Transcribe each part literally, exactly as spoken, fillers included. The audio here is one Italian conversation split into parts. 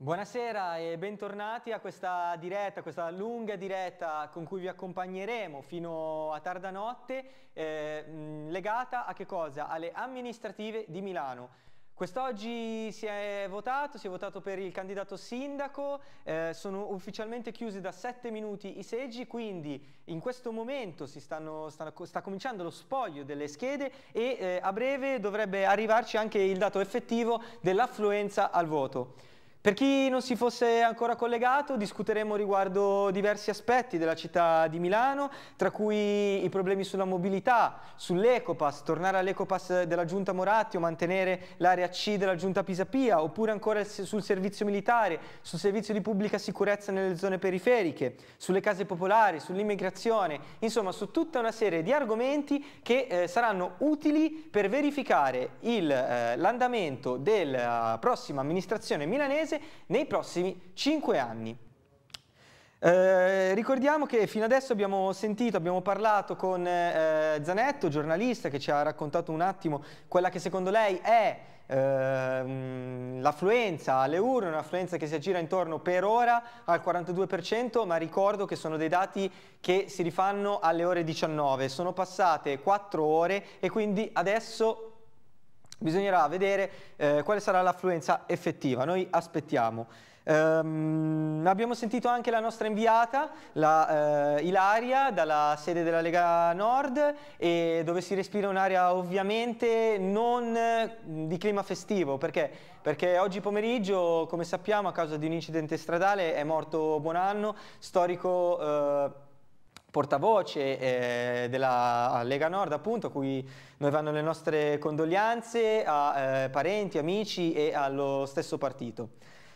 Buonasera e bentornati a questa diretta, questa lunga diretta con cui vi accompagneremo fino a tarda notte, eh, legata a che cosa? Alle amministrative di Milano. Quest'oggi si è votato, si è votato per il candidato sindaco, eh, sono ufficialmente chiusi da sette minuti i seggi, quindi in questo momento si stanno, stanno, sta cominciando lo spoglio delle schede e eh, a breve dovrebbe arrivarci anche il dato effettivo dell'affluenza al voto. Per chi non si fosse ancora collegato, discuteremo riguardo diversi aspetti della città di Milano, tra cui i problemi sulla mobilità, sull'Ecopass, tornare all'Ecopass della Giunta Moratti o mantenere l'area C della Giunta Pisapia, oppure ancora sul servizio militare, sul servizio di pubblica sicurezza nelle zone periferiche, sulle case popolari, sull'immigrazione, insomma su tutta una serie di argomenti che eh, saranno utili per verificare eh, l'andamento della prossima amministrazione milanese nei prossimi cinque anni. Eh, ricordiamo che fino adesso abbiamo sentito, abbiamo parlato con eh, Zanetto, giornalista, che ci ha raccontato un attimo quella che secondo lei è eh, l'affluenza alle urne, un'affluenza che si aggira intorno per ora al quarantadue per cento, ma ricordo che sono dei dati che si rifanno alle ore diciannove, sono passate quattro ore e quindi adesso bisognerà vedere eh, quale sarà l'affluenza effettiva. Noi aspettiamo. Um, abbiamo sentito anche la nostra inviata, la, uh, Ilaria, dalla sede della Lega Nord, e dove si respira un'aria ovviamente non uh, di clima festivo. Perché? Perché oggi pomeriggio, come sappiamo, a causa di un incidente stradale è morto Buonanno, storico uh, portavoce eh, della Lega Nord, appunto, a cui noi vanno le nostre condoglianze, a eh, parenti, amici e allo stesso partito.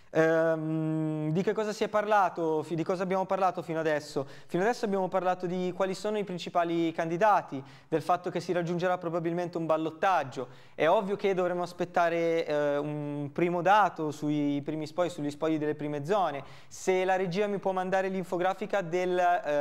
Ehm, di che cosa si è parlato? Di cosa abbiamo parlato fino adesso? Fino adesso abbiamo parlato di quali sono i principali candidati, del fatto che si raggiungerà probabilmente un ballottaggio. È ovvio che dovremo aspettare eh, un primo dato sui primi spogli, sugli spogli delle prime zone. Se la regia mi può mandare l'infografica del,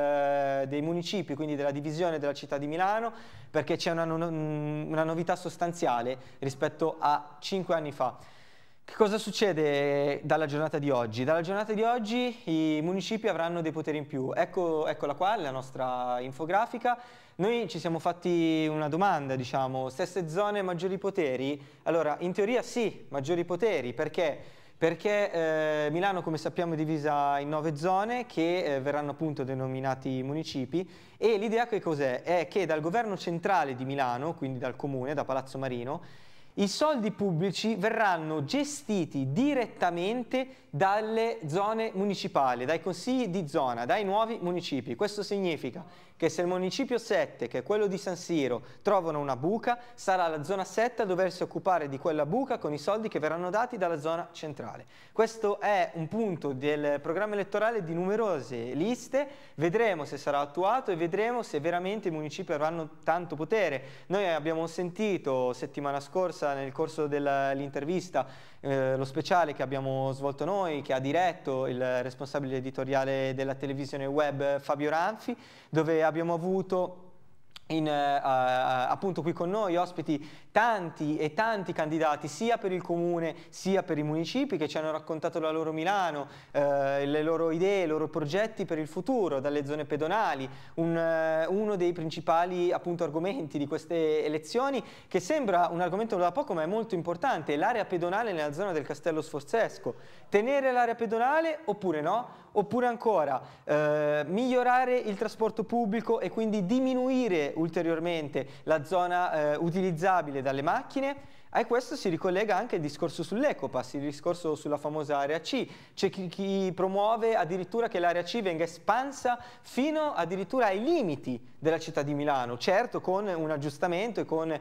eh, dei municipi, quindi della divisione della città di Milano, perché c'è una, una novità sostanziale rispetto a cinque anni fa. Che cosa succede dalla giornata di oggi? Dalla giornata di oggi i municipi avranno dei poteri in più. Ecco, eccola qua, la nostra infografica. Noi ci siamo fatti una domanda, diciamo, stesse zone, maggiori poteri? Allora, in teoria sì, maggiori poteri, perché? Perché eh, Milano, come sappiamo, è divisa in nove zone che eh, verranno appunto denominati municipi, e l'idea che cos'è? È che dal governo centrale di Milano, quindi dal comune, da Palazzo Marino, i soldi pubblici verranno gestiti direttamente dalle zone municipali, dai consigli di zona, dai nuovi municipi. Questo significa che se il municipio sette, che è quello di San Siro, trovano una buca, sarà la zona sette a doversi occupare di quella buca con i soldi che verranno dati dalla zona centrale. Questo è un punto del programma elettorale di numerose liste, vedremo se sarà attuato e vedremo se veramente i municipi avranno tanto potere. Noi abbiamo sentito settimana scorsa, nel corso dell'intervista, eh, lo speciale che abbiamo svolto noi, che ha diretto il responsabile editoriale della televisione web Fabio Ranfi, dove abbiamo avuto in, uh, uh, appunto qui con noi ospiti tanti e tanti candidati, sia per il comune sia per i municipi, che ci hanno raccontato la loro Milano, uh, le loro idee, i loro progetti per il futuro, dalle zone pedonali. Un, uh, uno dei principali appunto argomenti di queste elezioni, che sembra un argomento da poco ma è molto importante, è l'area pedonale nella zona del Castello Sforzesco. Tenere l'area pedonale oppure no? Oppure ancora eh, migliorare il trasporto pubblico e quindi diminuire ulteriormente la zona eh, utilizzabile dalle macchine? A questo si ricollega anche il discorso sull'Ecopass, il discorso sulla famosa area C. C'è chi, chi promuove addirittura che l'area C venga espansa fino addirittura ai limiti della città di Milano, certo con un aggiustamento e con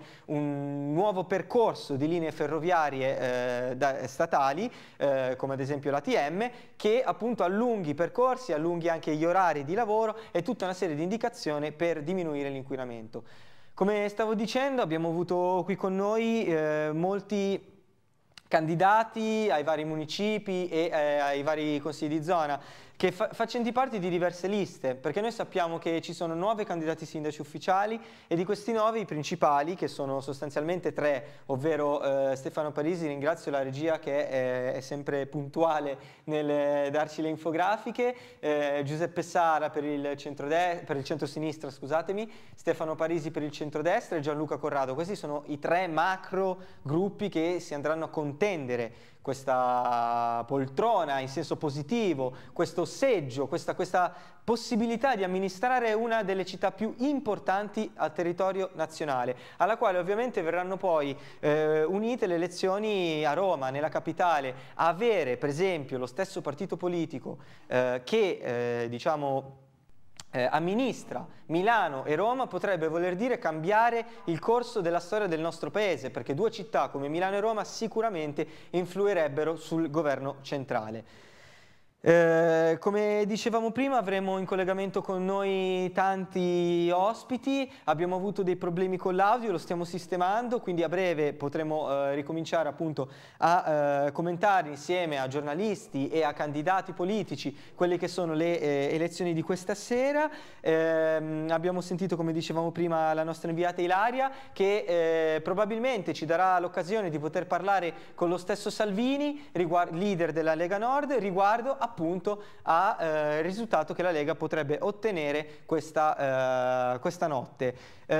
un nuovo percorso di linee ferroviarie eh, da, statali, eh, come ad esempio l'A T M, che appunto allunghi i percorsi, allunghi anche gli orari di lavoro e tutta una serie di indicazioni per diminuire l'inquinamento. Come stavo dicendo, abbiamo avuto qui con noi eh, molti candidati ai vari municipi e eh, ai vari consigli di zona. che fa facenti parte di diverse liste, perché noi sappiamo che ci sono nove candidati sindaci ufficiali e di questi nove i principali, che sono sostanzialmente tre, ovvero eh, Stefano Parisi, ringrazio la regia che è, è sempre puntuale nel darci le infografiche, eh, Giuseppe Sala per il, per il centro-sinistra, scusatemi, Stefano Parisi per il centrodestra e Gianluca Corrado. Questi sono i tre macro gruppi che si andranno a contendere questa poltrona in senso positivo, questo seggio, questa, questa possibilità di amministrare una delle città più importanti al territorio nazionale, alla quale ovviamente verranno poi eh, unite le elezioni a Roma, nella capitale. Avere per esempio lo stesso partito politico eh, che eh, diciamo Eh, amministra Milano e Roma potrebbe voler dire cambiare il corso della storia del nostro paese, perché due città come Milano e Roma sicuramente influirebbero sul governo centrale. Eh, come dicevamo prima, avremo in collegamento con noi tanti ospiti, abbiamo avuto dei problemi con l'audio, lo stiamo sistemando, quindi a breve potremo eh, ricominciare appunto a eh, commentare insieme a giornalisti e a candidati politici quelle che sono le eh, elezioni di questa sera. Eh, abbiamo sentito, come dicevamo prima, la nostra inviata Ilaria che eh, probabilmente ci darà l'occasione di poter parlare con lo stesso Salvini, leader della Lega Nord, riguardo a appunto al eh, risultato che la Lega potrebbe ottenere questa, eh, questa notte.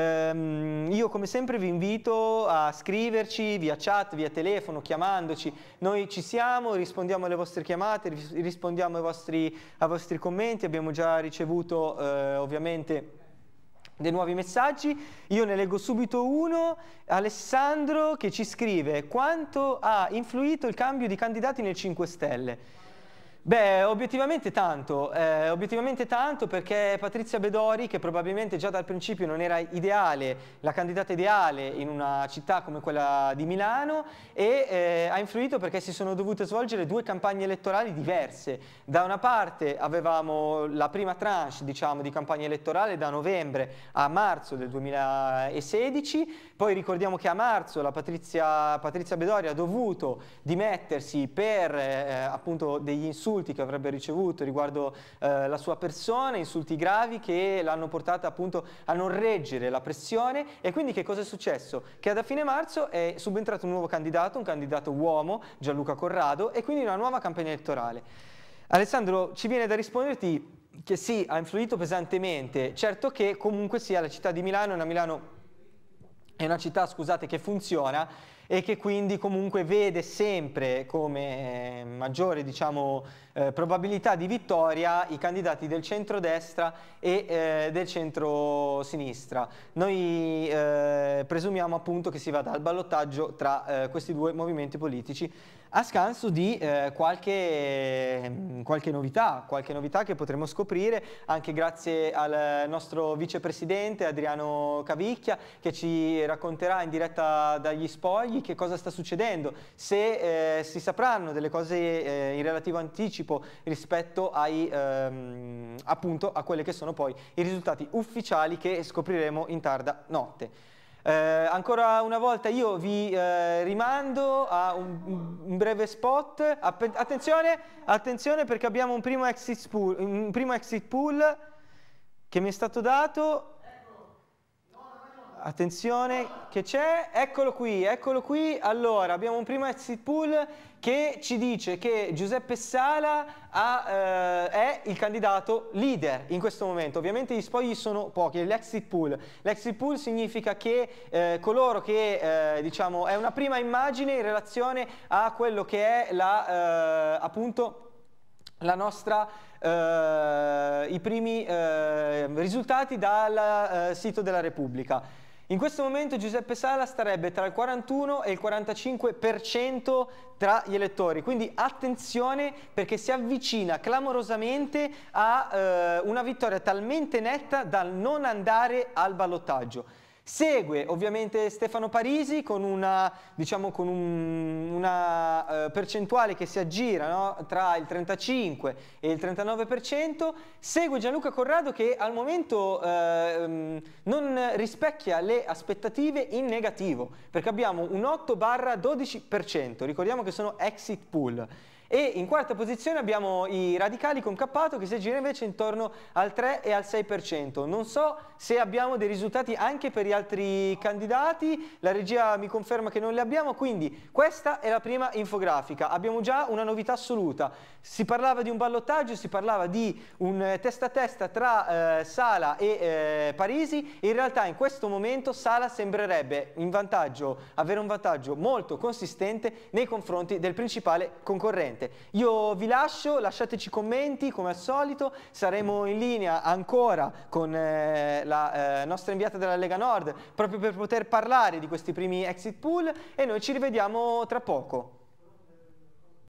Ehm, io come sempre vi invito a scriverci via chat, via telefono, chiamandoci. Noi ci siamo, rispondiamo alle vostre chiamate, rispondiamo ai vostri, ai vostri commenti. Abbiamo già ricevuto eh, ovviamente dei nuovi messaggi. Io ne leggo subito uno. Alessandro che ci scrive: quanto ha influito il cambio di candidati nel cinque Stelle? Beh, obiettivamente tanto, eh, obiettivamente tanto perché Patrizia Bedori, che probabilmente già dal principio non era ideale, la candidata ideale in una città come quella di Milano, e eh, ha influito perché si sono dovute svolgere due campagne elettorali diverse. Da una parte avevamo la prima tranche, diciamo, di campagna elettorale da novembre a marzo del duemilasedici, poi ricordiamo che a marzo la Patrizia, Patrizia Bedori ha dovuto dimettersi per eh, appunto degli insulti che avrebbe ricevuto riguardo eh, la sua persona, insulti gravi che l'hanno portata appunto a non reggere la pressione. E quindi che cosa è successo? Che da fine marzo è subentrato un nuovo candidato, un candidato uomo, Gianluca Corrado, e quindi una nuova campagna elettorale. Alessandro, ci viene da risponderti che sì, ha influito pesantemente, certo che comunque sia la città di Milano è una, Milano, è una città, scusate, che funziona e che quindi comunque vede sempre come maggiore, diciamo, eh, probabilità di vittoria i candidati del centrodestra e eh, del centro-sinistra. Noi eh, presumiamo appunto che si vada al ballottaggio tra eh, questi due movimenti politici, a scanso di eh, qualche, qualche novità, qualche novità che potremo scoprire anche grazie al nostro vicepresidente Adriano Cavicchia, che ci racconterà in diretta dagli spogli che cosa sta succedendo, se eh, si sapranno delle cose eh, in relativo anticipo rispetto ai, ehm, appunto a quelle che sono poi i risultati ufficiali che scopriremo in tarda notte. Eh, ancora una volta io vi eh, rimando a un, un breve spot. App attenzione, attenzione perché abbiamo un primo exit pool, un primo exit pool che mi è stato dato. Attenzione che c'è, eccolo qui, eccolo qui. Allora, abbiamo un primo exit pool che ci dice che Giuseppe Sala ha, eh, è il candidato leader in questo momento. Ovviamente gli spogli sono pochi, l'exit pool. L'exit pool significa che eh, coloro che, eh, diciamo, è una prima immagine in relazione a quello che è la, eh, appunto, la nostra, eh, i primi eh, risultati dal eh, sito della Repubblica. In questo momento Giuseppe Sala starebbe tra il quarantuno e il quarantacinque per cento tra gli elettori, quindi attenzione perché si avvicina clamorosamente a eh, una vittoria talmente netta da non andare al ballottaggio. Segue ovviamente Stefano Parisi con una, diciamo, con un, una uh, percentuale che si aggira, no? Tra il trentacinque e il trentanove per cento. Segue Gianluca Corrado che al momento uh, non rispecchia le aspettative in negativo, perché abbiamo un otto dodici per cento, ricordiamo che sono exit pool. E in quarta posizione abbiamo i radicali con Cappato che si aggira invece intorno al tre e al sei per cento. Non so se abbiamo dei risultati anche per gli altri candidati, la regia mi conferma che non li abbiamo, quindi questa è la prima infografica. Abbiamo già una novità assoluta. Si parlava di un ballottaggio, si parlava di un testa a testa tra eh, Sala e eh, Parisi. In realtà in questo momento Sala sembrerebbe in vantaggio, avere un vantaggio molto consistente nei confronti del principale concorrente. Io vi lascio, lasciateci commenti come al solito, saremo in linea ancora con eh, la eh, nostra inviata della Lega Nord proprio per poter parlare di questi primi exit poll e noi ci rivediamo tra poco.